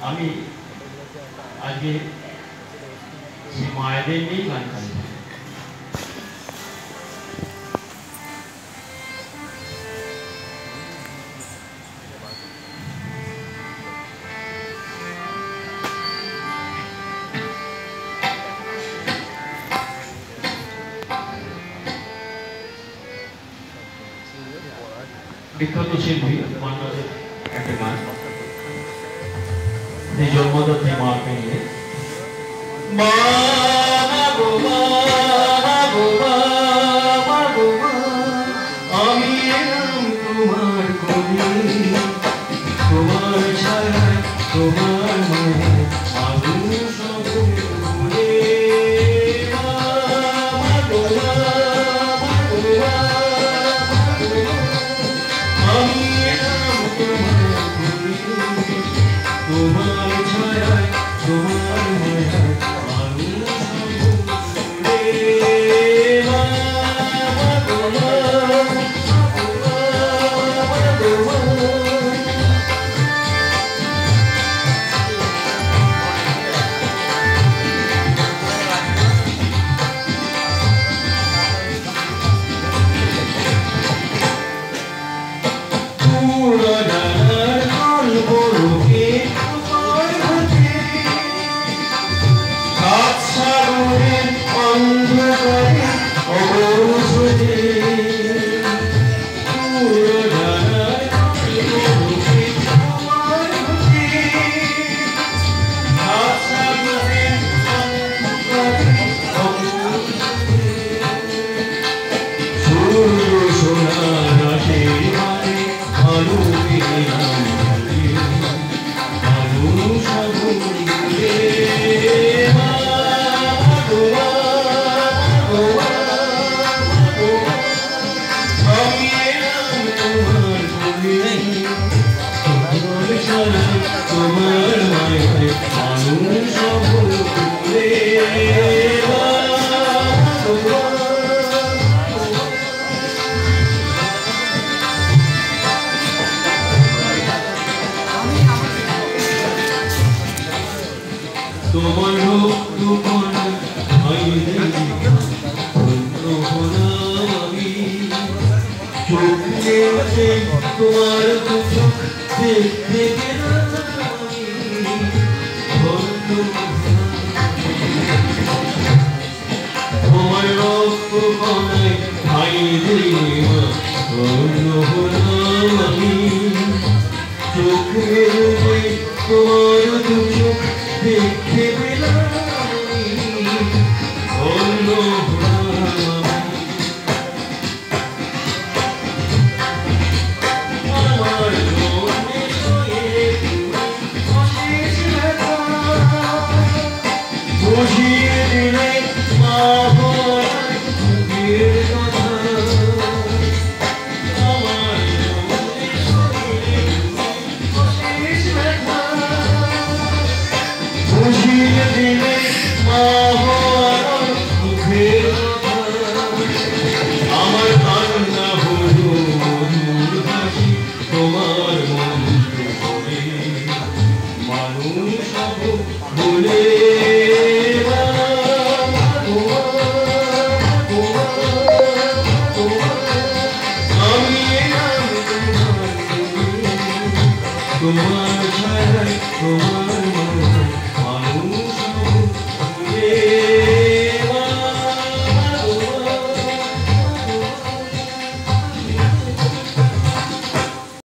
আমি আজকে সেই মায়েদের নিয়েই গান গাই। বিখ্যাত শিল্পী মান্নাদের একটা গান জন্মদাত্রী মাকে নিয়ে। মা গো মা গো মা গো মা, আমি এলাম তোমার কোলে, তোমার ছায়ায় তোমার মায়া আগুন সব ভুলে। মা গো মা গো মা, আমি এলাম তোমার কোলে, তোমার ছায়ায় তোমার মায়া আগুন সব ভুলে। মা গো মা গো মা। তোমার চোখ দেখতে তোমার রক্ত কণায় ভাই দেওয়া অন্য হলাম আমি। চোখের তোমার চোখ দেখতে পেলাম অন্য হলাম আমি। আমার মনে বুঝিয়ে দিলে মা বুঝিয়ে দিলে মা মুখের আমার কান্না হলো মধুর হাসি তোমার মন্ত্র করে মানুষ সব ভুলে। তোমার ছায়ায় তোমার